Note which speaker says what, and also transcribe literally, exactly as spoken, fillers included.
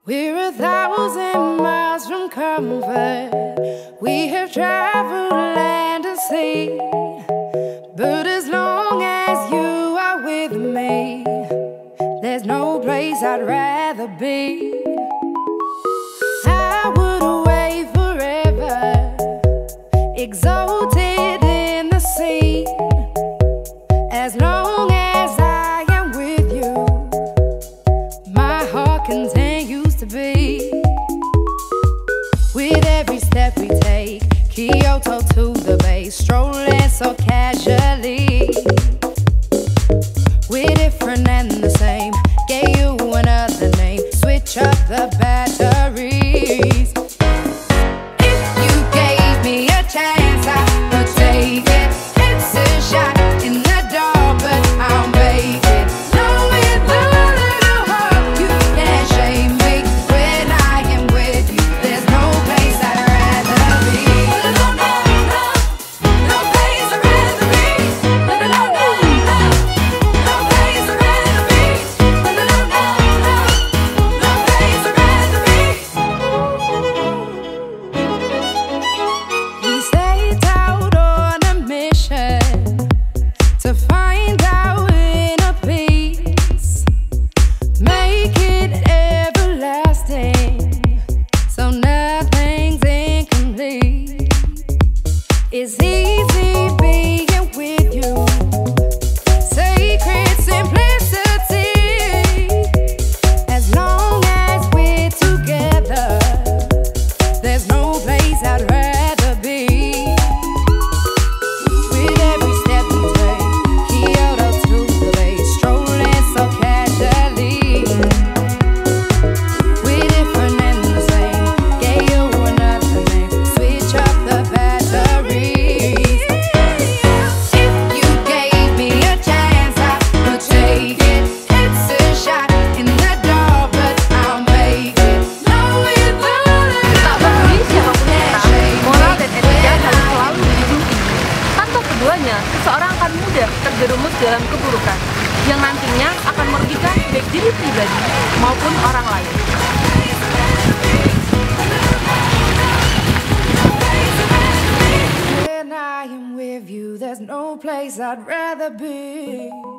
Speaker 1: We're a thousand miles from comfort. We have traveled land and sea. But as long as you are with me, there's no place I'd rather be. I would away forever, exalted in the sea. As long as I am with you, my heart continues to beat. With every step we take, Kyoto to the bay, strolling so casually. We're different and the same, gave you another name, switch up the batteries. If you gave me a chance, I would take it. It's a shot in the dark, but I'll make it. Know with a little hope you can't shame me. When I am with you, there's no place I'd rather be. No, no, no, no place I'd rather be. No, no, no, no, no place I'd rather be. No, no, no, no, no place I'd rather be. We stayed out on a mission to find our inner peace, make it everlasting, so nothing's incomplete. It's easy being with you, sacred simplicity. As long as we're together, there's no place I'd rather be. With every step we take, Kyoto to the bay, strolling so casually. We're different and the same, gave you another name, switch up the batteries. If you gave me a chance, I would take it. It's a shot in the dark, but I'll make it. Know with a
Speaker 2: Tak peduli siapapun kita, moral dan etika harus selalu dijunjung tinggi. Tanpa keduanya, seseorang akan mudah terjerumus dalam keburukan yang nantinya akan merugikan baik diri pribadi maupun orang lain.
Speaker 1: When I am with you, there's no place I'd rather be.